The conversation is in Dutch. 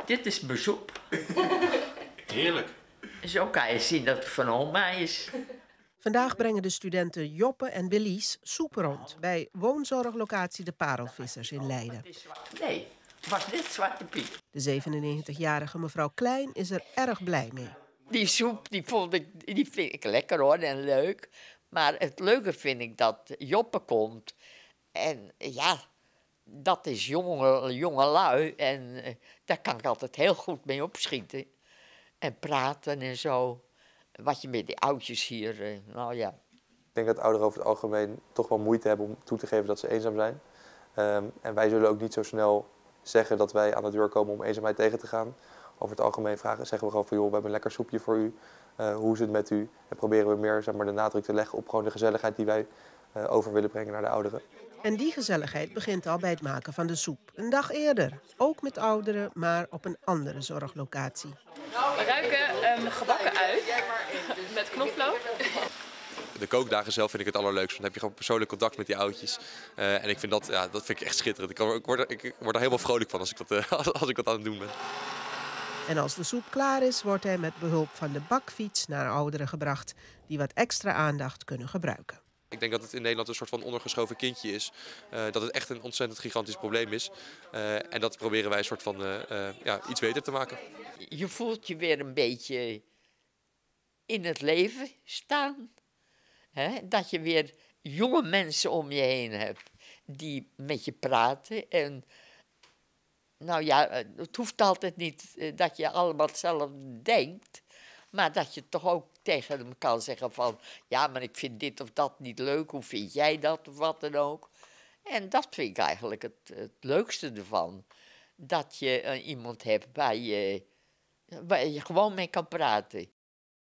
Dit is mijn soep. Heerlijk. Zo kan je zien dat het van oma is. Vandaag brengen de studenten Joppe en Belies soep rond bij woonzorglocatie De Parelvissers in Leiden. Nee, het was net Zwarte Piet. De 97-jarige mevrouw Klein is er erg blij mee. Die soep die vind ik lekker hoor en leuk. Maar het leuke vind ik dat Joppe komt. En ja, dat is jonge lui. En daar kan ik altijd heel goed mee opschieten. En praten en zo. Wat je met die oudjes hier, nou ja. Ik denk dat ouderen over het algemeen toch wel moeite hebben om toe te geven dat ze eenzaam zijn. En wij zullen ook niet zo snel zeggen dat wij aan de deur komen om eenzaamheid tegen te gaan. Over het algemeen zeggen we gewoon van joh, we hebben een lekker soepje voor u. Hoe is het met u? En proberen we meer zeg maar, de nadruk te leggen op gewoon de gezelligheid die wij over willen brengen naar de ouderen. En die gezelligheid begint al bij het maken van de soep. Een dag eerder. Ook met ouderen, maar op een andere zorglocatie. We ruiken gebakken ui met knoflook. De kookdagen zelf vind ik het allerleukst. Dan heb je gewoon persoonlijk contact met die oudjes. En ik vind dat vind ik echt schitterend. Ik word er helemaal vrolijk van als ik dat aan het doen ben. En als de soep klaar is, wordt hij met behulp van de bakfiets naar ouderen gebracht die wat extra aandacht kunnen gebruiken. Ik denk dat het in Nederland een soort van ondergeschoven kindje is. Dat het echt een ontzettend gigantisch probleem is. En dat proberen wij een soort van iets beter te maken. Je voelt je weer een beetje in het leven staan. Dat je weer jonge mensen om je heen hebt die met je praten. En nou ja, het hoeft altijd niet dat je allemaal hetzelfde denkt. Maar dat je toch ook tegen hem kan zeggen van... ja, maar ik vind dit of dat niet leuk. Hoe vind jij dat of wat dan ook? En dat vind ik eigenlijk het leukste ervan. Dat je iemand hebt waar je gewoon mee kan praten.